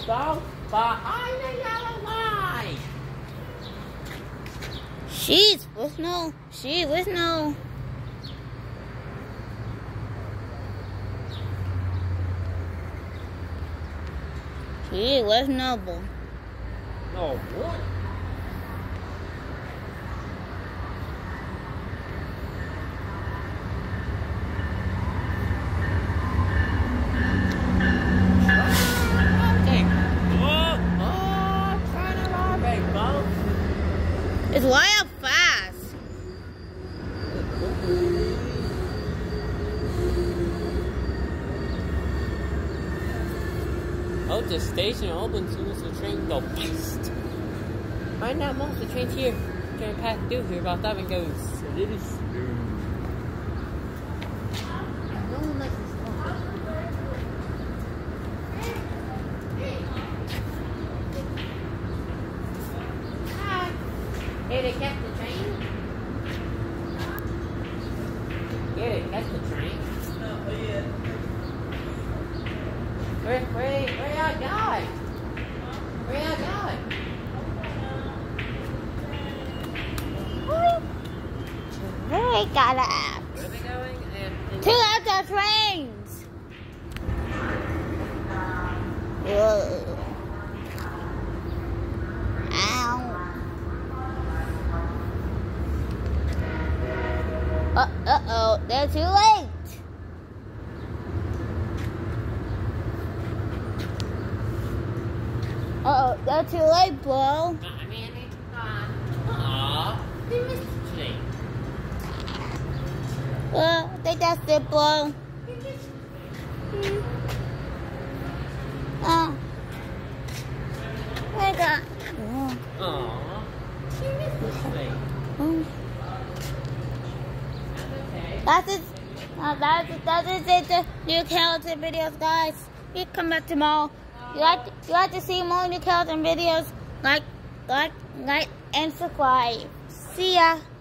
go behind the yellow line. She's with no. She with no. She with Noble. No, what? It's way up fast. Oh, the station opens as soon as the train goes past. Right now, most of the trains here going past through here about that and goes a little slow. No one likes to stop. Hi. Here to catch the train? Here to catch the train? Oh, yeah. Where y'all going? Where y'all going? We got out. Where are they going? To the trains. Whoa. Ow. Uh-oh, they're too late. Uh-oh, they're too late, bro. Aw, they missed the train. Well, I think that's it, bro. Oh. My God. Aw, she missed the train. That's it. That is it. The new Carrollton videos, guys. You come back tomorrow. You like to see more new Carrollton videos? Like, and subscribe. See ya.